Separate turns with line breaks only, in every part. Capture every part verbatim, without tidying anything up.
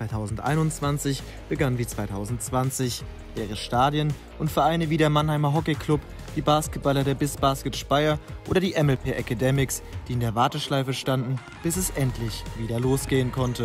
zweitausendeinundzwanzig begann wie zweitausendzwanzig. Leere Stadien und Vereine wie der Mannheimer Hockey Club, die Basketballer der BIS Basket Speyer oder die M L P Academics, die in der Warteschleife standen, bis es endlich wieder losgehen konnte.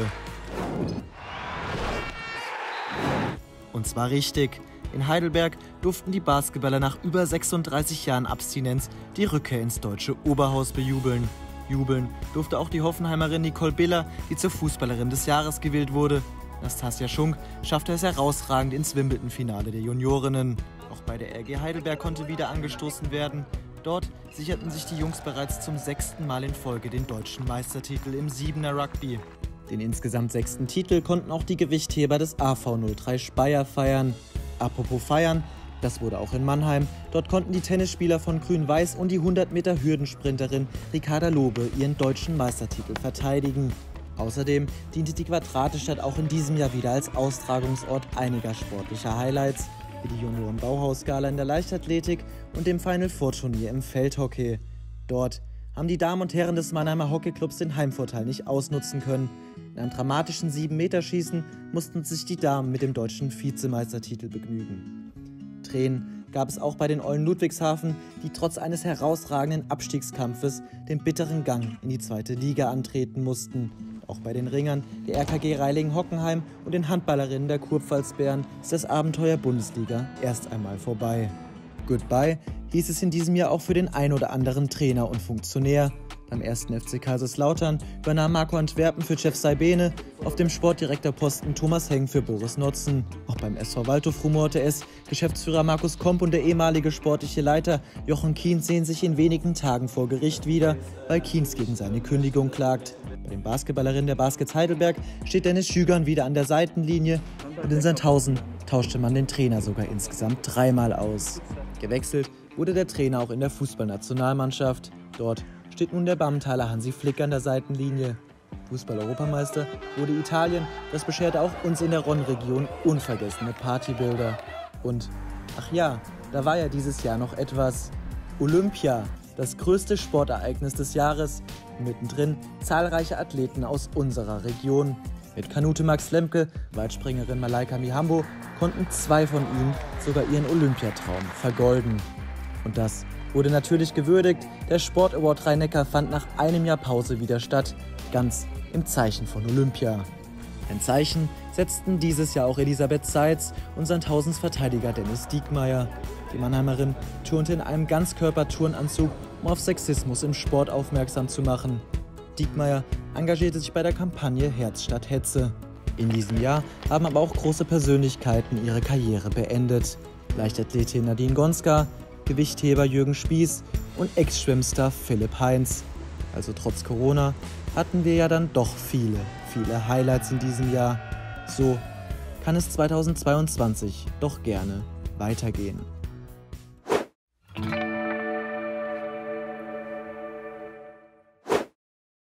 Und zwar richtig. In Heidelberg durften die Basketballer nach über sechsunddreißig Jahren Abstinenz die Rückkehr ins deutsche Oberhaus bejubeln. Jubeln durfte auch die Hoffenheimerin Nicole Biller, die zur Fußballerin des Jahres gewählt wurde. Nastasia Schunk schaffte es herausragend ins Wimbledon-Finale der Juniorinnen. Auch bei der R G Heidelberg konnte wieder angestoßen werden. Dort sicherten sich die Jungs bereits zum sechsten Mal in Folge den deutschen Meistertitel im Siebener Rugby. Den insgesamt sechsten Titel konnten auch die Gewichtheber des A V null drei Speyer feiern. Apropos feiern, das wurde auch in Mannheim. Dort konnten die Tennisspieler von Grün-Weiß und die hundert Meter Hürdensprinterin Ricarda Lobe ihren deutschen Meistertitel verteidigen. Außerdem diente die Quadratestadt auch in diesem Jahr wieder als Austragungsort einiger sportlicher Highlights, wie die Junioren-Bauhaus-Gala in der Leichtathletik und dem Final Four Turnier im Feldhockey. Dort haben die Damen und Herren des Mannheimer Hockeyclubs den Heimvorteil nicht ausnutzen können. In einem dramatischen sieben-Meter-Schießen mussten sich die Damen mit dem deutschen Vizemeistertitel begnügen. Tränen gab es auch bei den Eulen Ludwigshafen, die trotz eines herausragenden Abstiegskampfes den bitteren Gang in die zweite Liga antreten mussten. Auch bei den Ringern der R K G Reilingen-Hockenheim und den Handballerinnen der Kurpfalzbären ist das Abenteuer Bundesliga erst einmal vorbei. Goodbye hieß es in diesem Jahr auch für den ein oder anderen Trainer und Funktionär. Beim ersten F C Kaiserslautern übernahm Marco Antwerpen für Jeff Saibene, auf dem Sportdirektorposten Thomas Heng für Boris Notzen. Auch beim S V Waldhof rumorte es, Geschäftsführer Markus Komp und der ehemalige sportliche Leiter Jochen Kienz sehen sich in wenigen Tagen vor Gericht wieder, weil Kienz gegen seine Kündigung klagt. Bei den Basketballerinnen der Baskets Heidelberg steht Dennis Schügern wieder an der Seitenlinie und in Sandhausen tauschte man den Trainer sogar insgesamt dreimal aus. Gewechselt wurde der Trainer auch in der Fußballnationalmannschaft. Dort steht nun der Bammentaler Hansi Flick an der Seitenlinie. Fußball-Europameister wurde Italien, das bescherte auch uns in der Ron-Region unvergessene Partybilder. Und, ach ja, da war ja dieses Jahr noch etwas. Olympia, das größte Sportereignis des Jahres. Mittendrin zahlreiche Athleten aus unserer Region. Mit Kanute Max Lemke, Weitspringerin Malaika Mihambo konnten zwei von ihnen sogar ihren Olympiatraum vergolden. Und das wurde natürlich gewürdigt. Der Sport Award Rhein-Neckar fand nach einem Jahr Pause wieder statt, ganz im Zeichen von Olympia. Ein Zeichen setzten dieses Jahr auch Elisabeth Seitz und Sandhausens Verteidiger Dennis Diekmeyer. Die Mannheimerin turnte in einem Ganzkörper-Turnanzug, um auf Sexismus im Sport aufmerksam zu machen. Diekmeyer engagierte sich bei der Kampagne Herz statt Hetze. In diesem Jahr haben aber auch große Persönlichkeiten ihre Karriere beendet. Leichtathletin Nadine Gonska, Gewichtheber Jürgen Spieß und Ex-Schwimmstar Philipp Heinz. Also trotz Corona hatten wir ja dann doch viele, viele Highlights in diesem Jahr. So kann es zweitausendzweiundzwanzig doch gerne weitergehen.